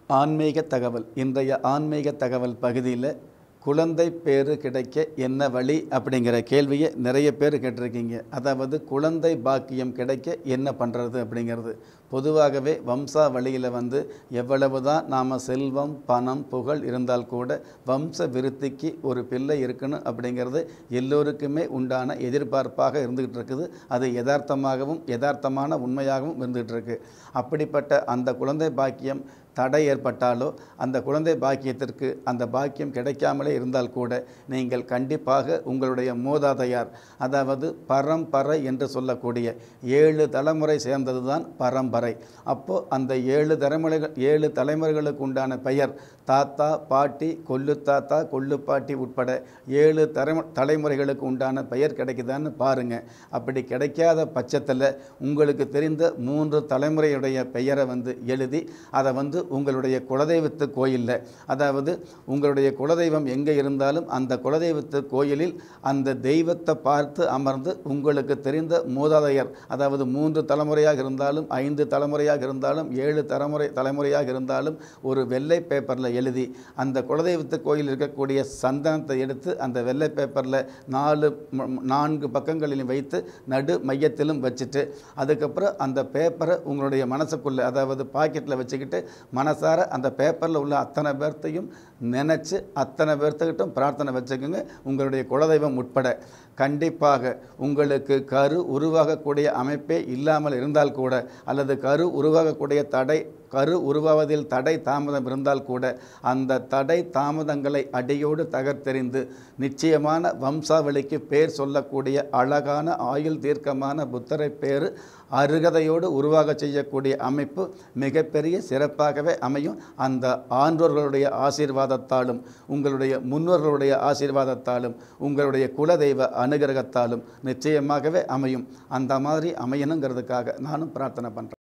ஆன்மீக தகவல். இன்றைய ஆன்மீக தகவல் பகுதியில் குழந்தை பேறு கிடைக்க என்ன வழி அப்படிங்கிற கேள்வியை நிறைய பேர் கேட்டிருக்கீங்க. அதாவது குழந்தை பாக்கியம் கிடைக்க என்ன பண்ணுறது அப்படிங்கிறது. பொதுவாகவே வம்சா வழியில் எவ்வளவு தான் நாம் செல்வம் பணம் புகழ் இருந்தால் கூட வம்ச விருத்திக்கு ஒரு பிள்ளை இருக்கணும் அப்படிங்கிறது எல்லோருக்குமே உண்டான எதிர்பார்ப்பாக இருந்துகிட்டு இருக்குது. அது யதார்த்தமாகவும் யதார்த்தமான உண்மையாகவும் இருந்துகிட்டு இருக்கு. அப்படிப்பட்ட அந்த குழந்தை பாக்கியம் தடை ஏற்பட்டாலோ அந்த குழந்தை பாக்கியத்திற்கு அந்த பாக்கியம் கிடைக்காமலே இருந்தால் கூட நீங்கள் கண்டிப்பாக உங்களுடைய மூதாதையார், அதாவது பரம்பரை என்று சொல்லக்கூடிய 7 தலைமுறை சேர்ந்தது தான் பரம்பரை. அப்போது அந்த 7 தலைமுறைகளுக்கு உண்டான பெயர் தாத்தா பாட்டி கொள்ளு தாத்தா கொள்ளு பாட்டி உட்பட 7 தலைமுறைகளுக்கு உண்டான பெயர் கிடைக்குதான்னு பாருங்கள். அப்படி கிடைக்காத பட்சத்தில் உங்களுக்கு தெரிந்த 3 தலைமுறையுடைய பெயரை எழுதி அதை உங்களுடைய குலதெய்வத்து கோயிலில், அதாவது உங்களுடைய குலதெய்வம் எங்கே இருந்தாலும் அந்த குலதெய்வத்து கோயிலில் அந்த தெய்வத்தை பார்த்து அமர்ந்து உங்களுக்கு தெரிந்த மூதாதையர், அதாவது 3 தலைமுறையாக இருந்தாலும் 5 தலைமுறையாக இருந்தாலும் 7 தலைமுறையாக இருந்தாலும் ஒரு வெள்ளை பேப்பரில் எழுதி அந்த குலதெய்வத்து கோயில் இருக்கக்கூடிய சந்தனத்தை எடுத்து அந்த வெள்ளை பேப்பரில் 4 பக்கங்களிலும் வைத்து நடு மையத்திலும் வச்சுட்டு அதுக்கப்புறம் அந்த பேப்பரை உங்களுடைய மனசுக்குள்ளே, அதாவது பாக்கெட்டில் வச்சுக்கிட்டு மனசார அந்த பேப்பரில் உள்ள அத்தனை பேர்த்தையும் நினச்சி அத்தனை பேர்த்துக்கிட்டும் பிரார்த்தனை வச்சுக்கோங்க. உங்களுடைய குலதெய்வம் உட்பட கண்டிப்பாக உங்களுக்கு கரு உருவாகக்கூடிய அமைப்பே இல்லாமல் இருந்தால் கூட, அல்லது கரு உருவாவதில் தடை தாமதம் இருந்தால் கூட அந்த தடை தாமதங்களை அடியோடு தகர்த்தெறிந்து நிச்சயமான வம்சாவளிக்கு பேர் சொல்லக்கூடிய அழகான ஆயுள் தீர்க்கமான புத்தரை பேர் அருகதையோடு உருவாக செய்யக்கூடிய அமைப்பு மிகப்பெரிய சிறப்பாகவே அமையும். அந்த ஆன்றோர்களுடைய ஆசீர்வாதத்தாலும் உங்களுடைய முன்னோர்களுடைய ஆசீர்வாதத்தாலும் உங்களுடைய குலதெய்வ அனுகிரகத்தாலும் நிச்சயமாகவே அமையும். அந்த மாதிரி அமையணுங்கிறதுக்காக நானும் பிரார்த்தனை பண்ணுறேன்.